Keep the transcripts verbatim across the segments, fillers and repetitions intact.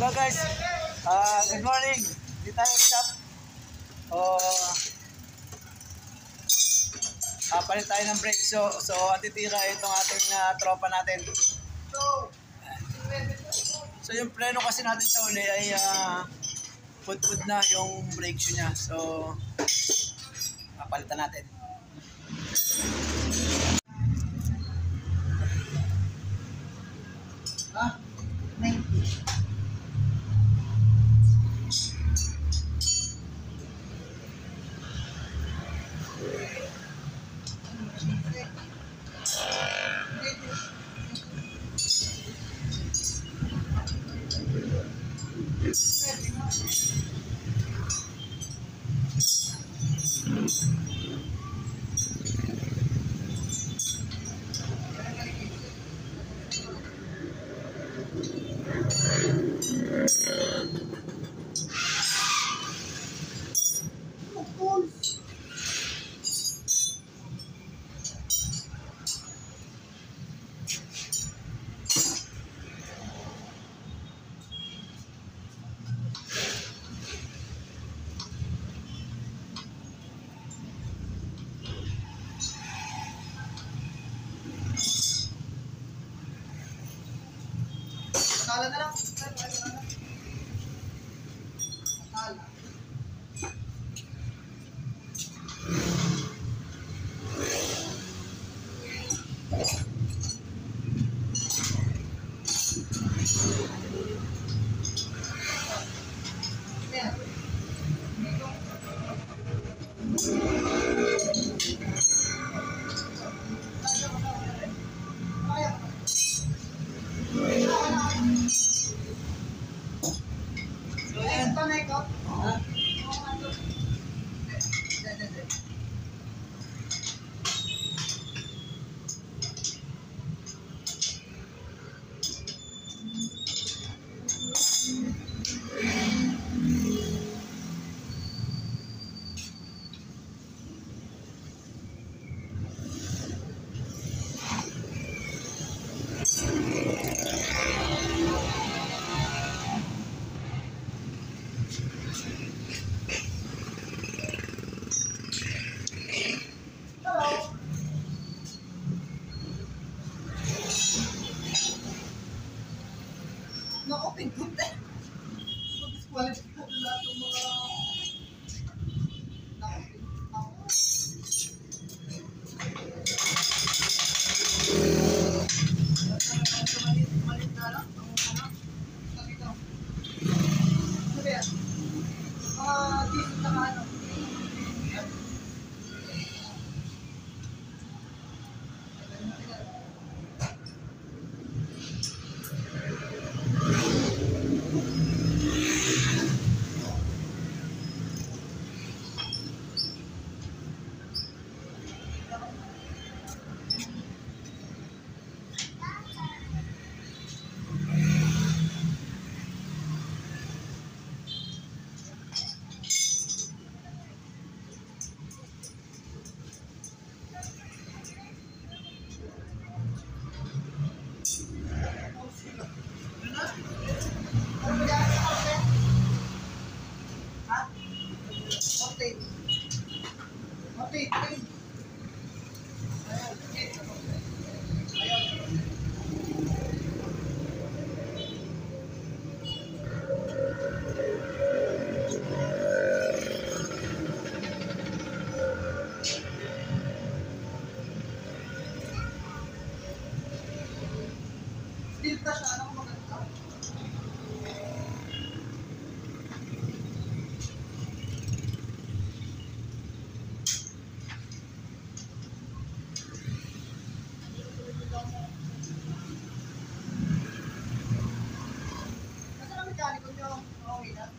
Hello guys, uh, good morning. Dito tayo sa shop. O, uh, palit tayo ng brake. So, so atitira itong ating uh, tropa natin. So yung preno kasi natin sa uli ay uh, put-put na yung brake shoe niya. So, papalitan natin. Ah, ninety. Akala na lang. Akala. Yeah. Na-open ko na. Mag-disqualify ko na lahat ng mga na-open ako. Malit na lang. Ang ano? Sabi ko. Sabi yan. Mga diesel na ano. Filta siya, ano kung maganda? Kasi ang mekaniko nyo, okay na?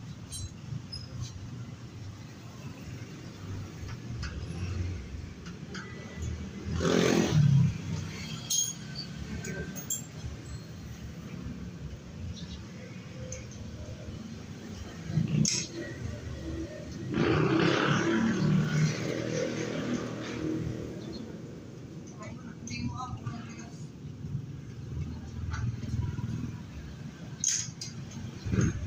Hindi mo ako magbigas.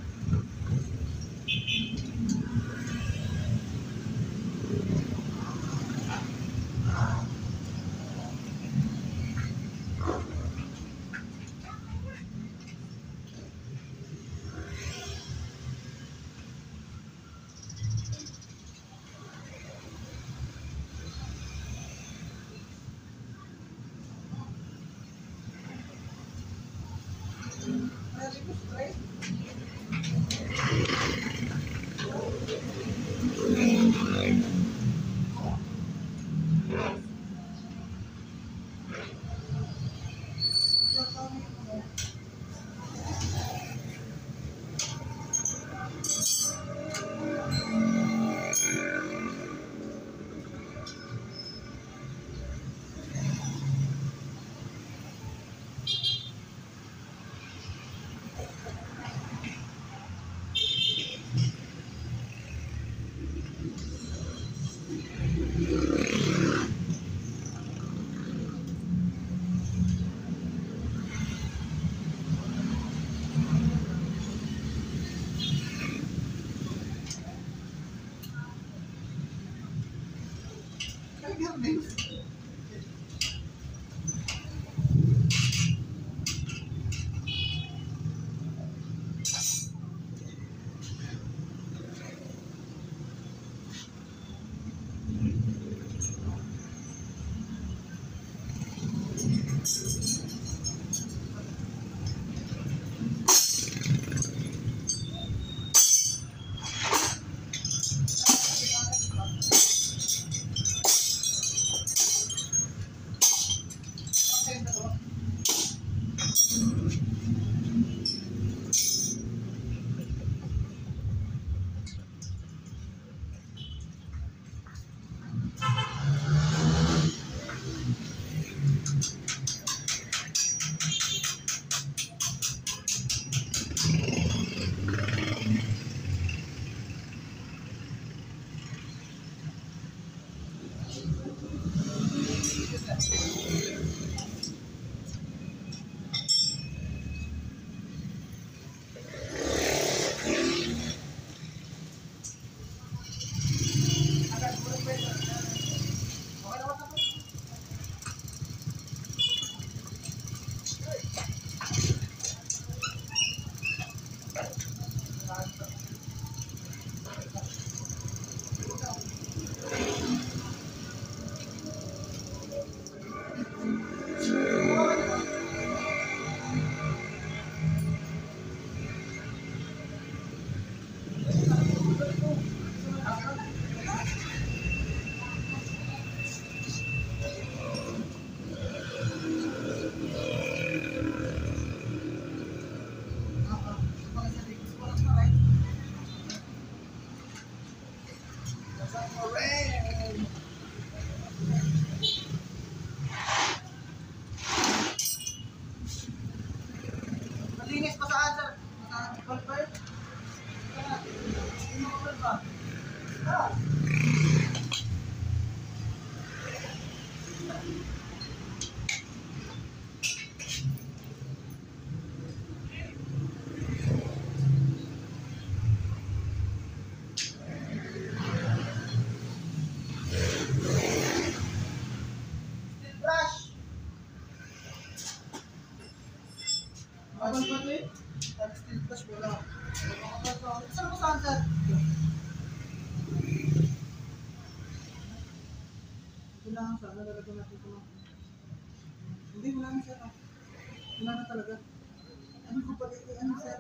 Saan po saan, sir? Ito lang, sir. Nalalagyan natin ito. Hindi, wala na, sir. Wala na talaga. Ano ko pala, ano, sir?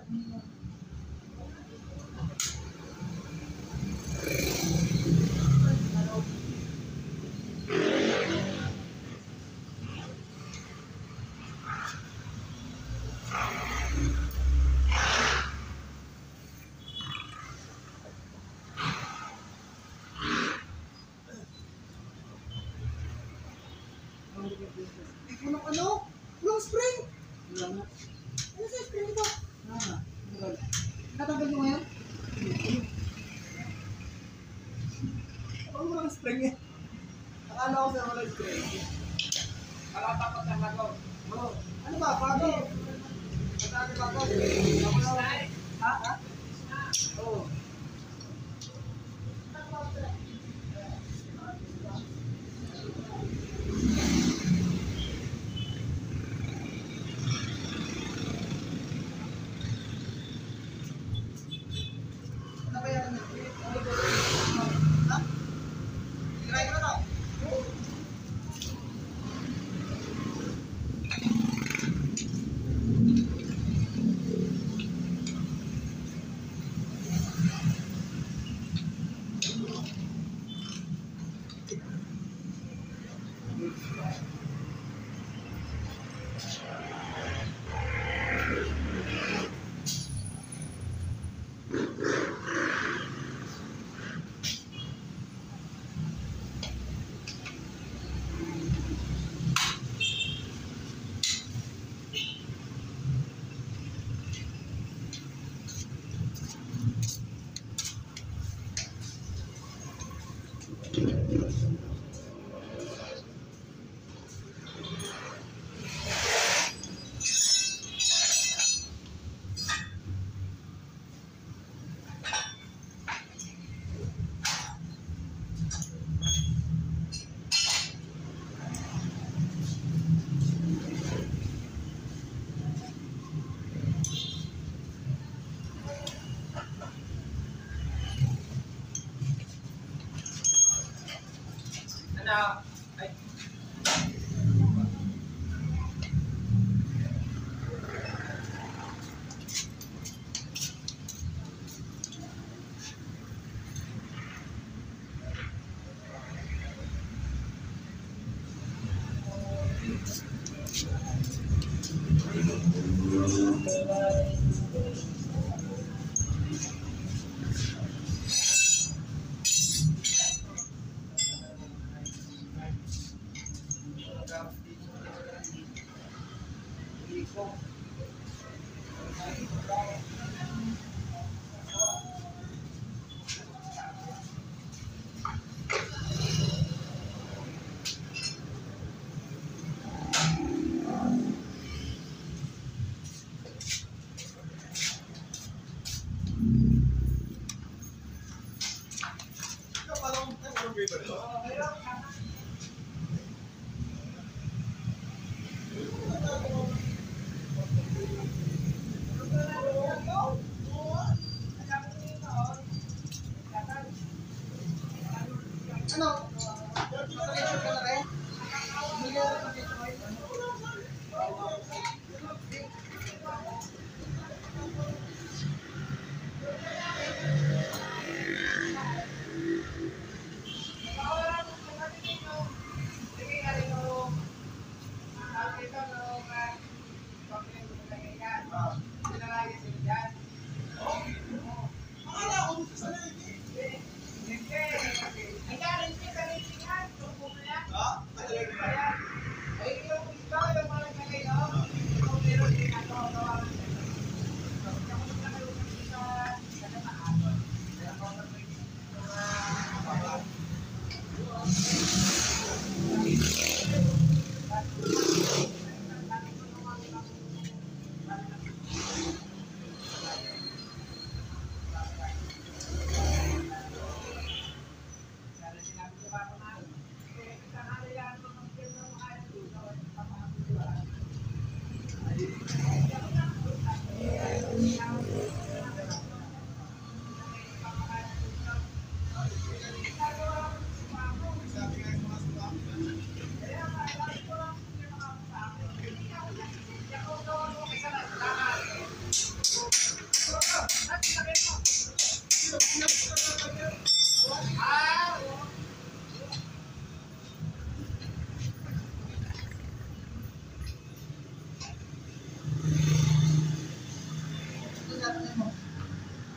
Ano, ano? Yung spring! Wala na. Ano sa spring ito? Wala na. Natanggal nyo ngayon? Ano mo lang spring eh? Akala ko sa wala spring. Kalatapat ng bago. Oo. Ano ba? Bago? Matagi bago? Ako na. Ha? Ha? Oo. Ano? Ay.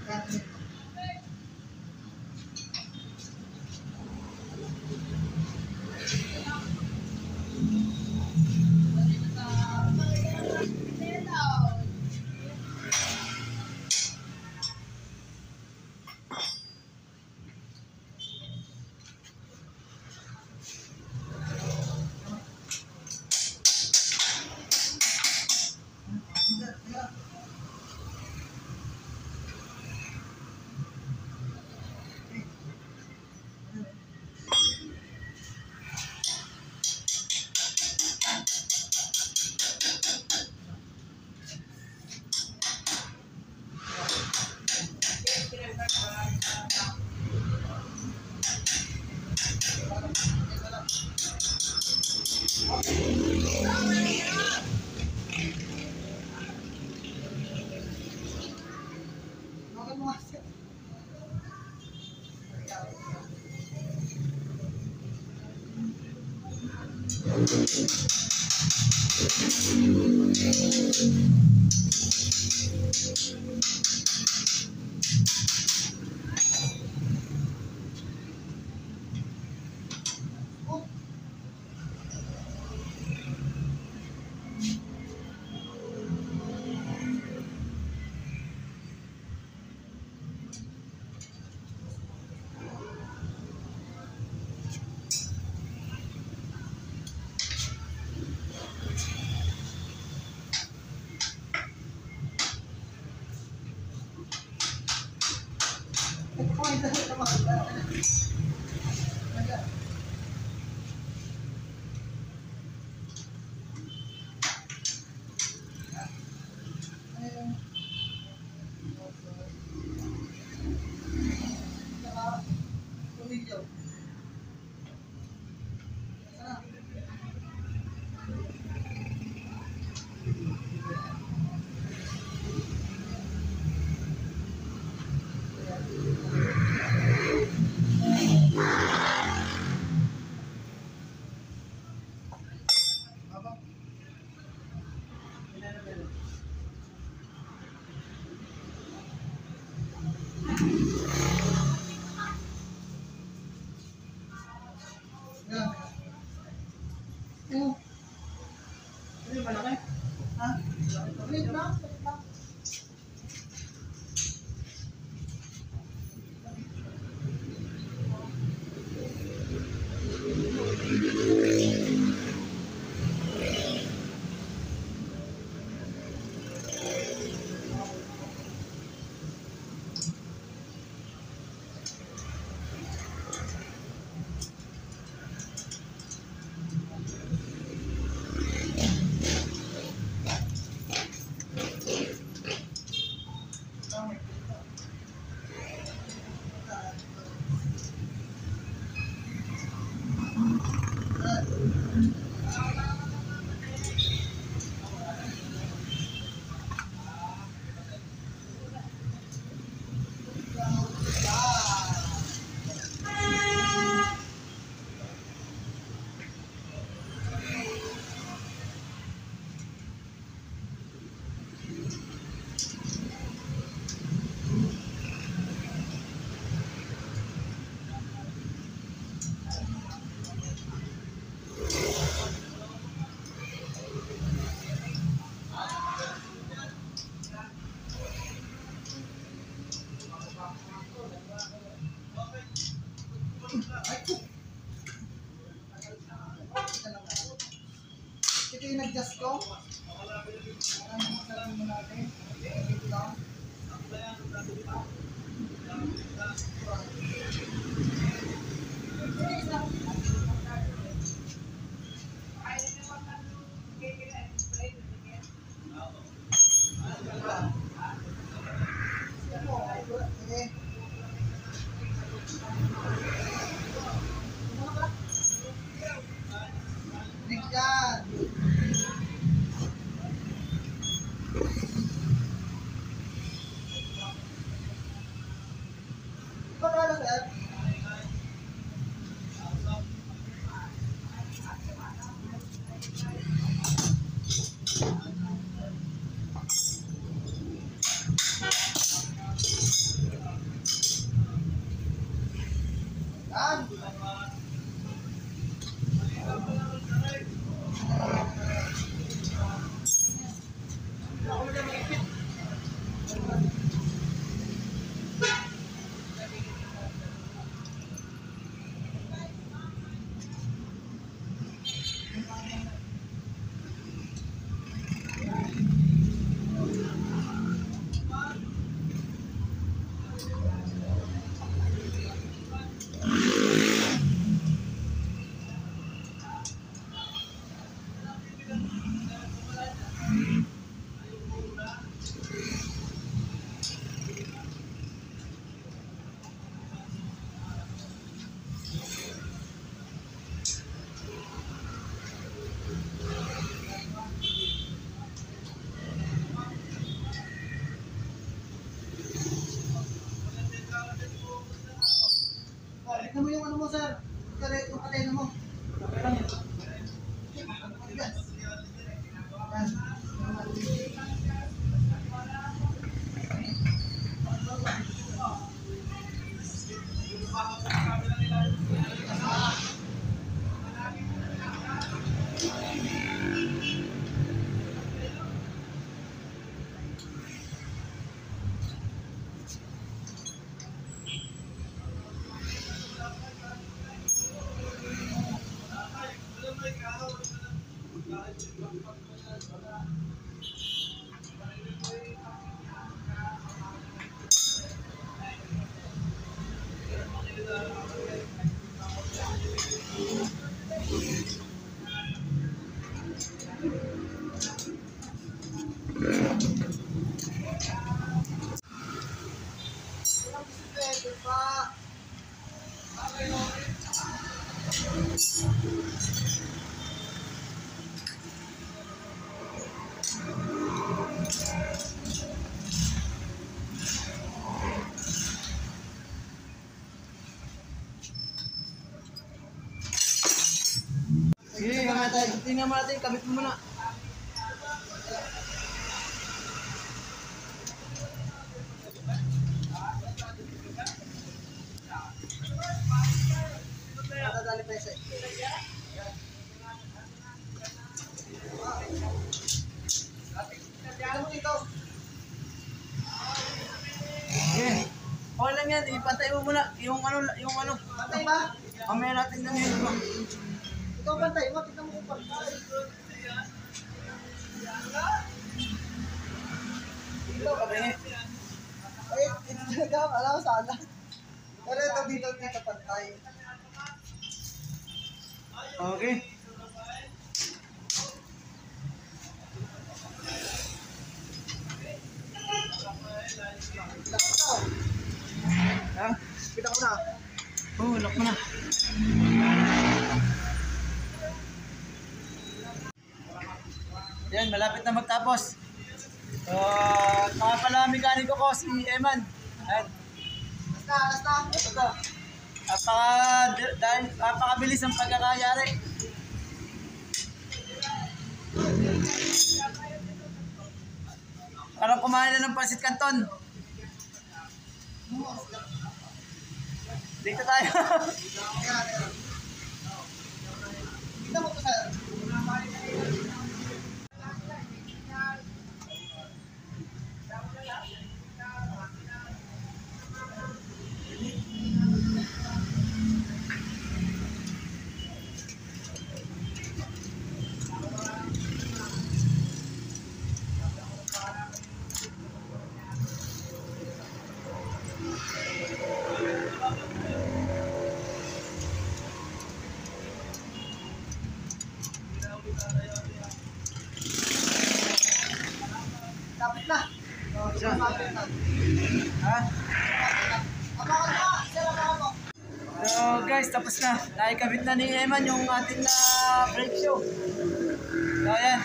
Ito yung nag-just ko. Ang masarap mo natin. Ito lang. sir. Kare, yung katena mo. Okay lang yun. Yan. Sige, tingnan mo natin, kabit mo muna. Nadadali pa isa. Tingnan mo dito. Sige. Okay lang yan, ipantay mo muna yung ano, yung ano. Pantay ba? Mamaya natin lang yun. Ikaw pantay mo, tingnan mo kung pantay. Ito, kabingi. Ay, ito talaga, alam ko sana. Pero ito dito, dito pantay. Okay. Kita ko na. Ha? Kita ko na. Oo, lock mo na. Yan, malapit na magtapos. So, mga pala mekaniko ko, si Eman. Ayan. Basta, basta. Ito. Napaka, dahil, napakabilis ang pagkakayari. Parang kumain na ng pansit canton. Dito tayo. Kita mo ko sir. Dapat na. Ha? So guys, tapos na. Nakikabit na ni Eman yung ating uh, brake show. So ayan.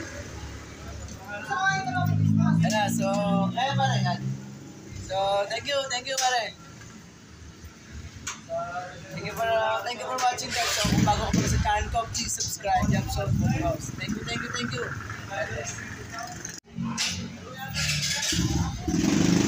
Ayan na. So, ayan pare. So, thank you. Thank you pare. So, thank you for, uh, thank you for watching guys. So, kung bago ka pa sa channel ko, please subscribe. Jump shot for house. Thank you, thank you, thank you. Bye.